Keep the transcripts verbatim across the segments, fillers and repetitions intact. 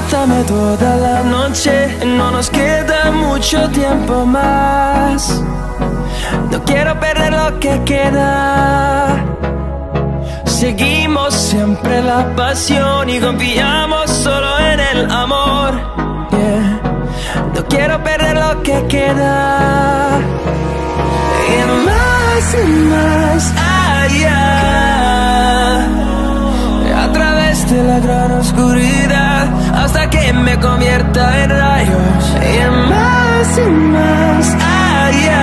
dame toda la noche, no nos queda mucho tiempo más. No quiero perder lo que queda. Seguimos siempre la pasión y confiamos solo en el amor. Yeah. No quiero perder lo que queda. Y más y más allá, a través de la gran oscuridad, hasta que me convierta en rayos. Y más y más allá,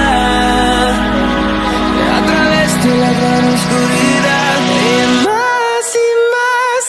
a través de la gran oscuridad. Y más y más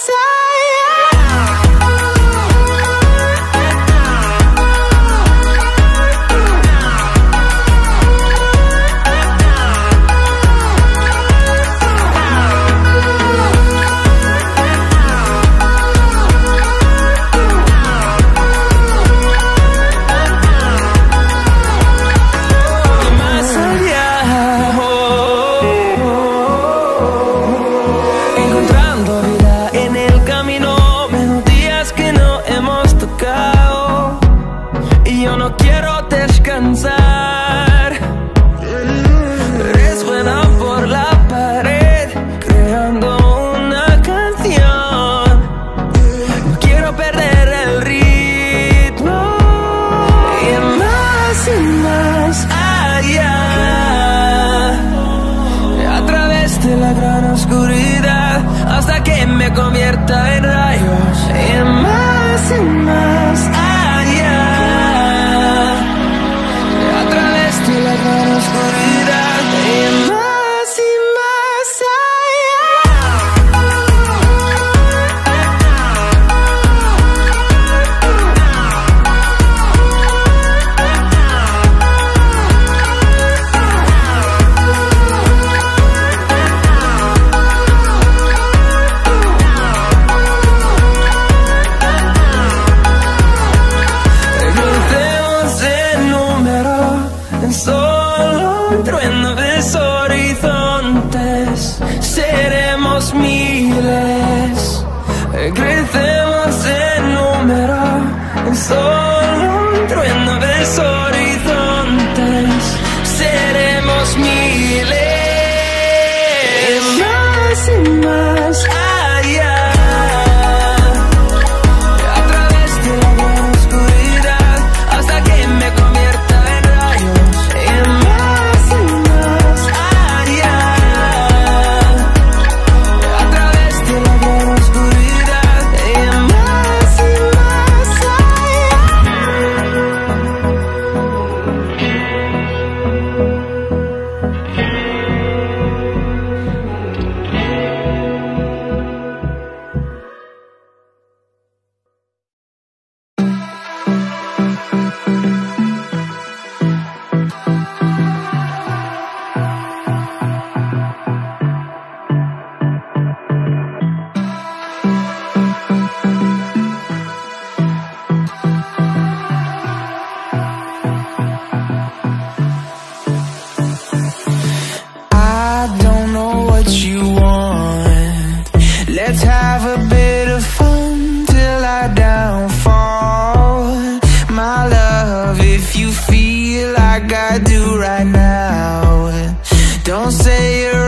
convierta en rayos. Y más y más allá, a través de la gran oscuridad. Y más y más seremos miles, crecemos en número, en solo un trueno de horizontes, seremos miles, más y más allá, a través de la gran oscuridad, hasta que me convierta en rayos. Y más y más allá, let's have a bit of fun till I downfall. My love, if you feel like I do right now, don't say you're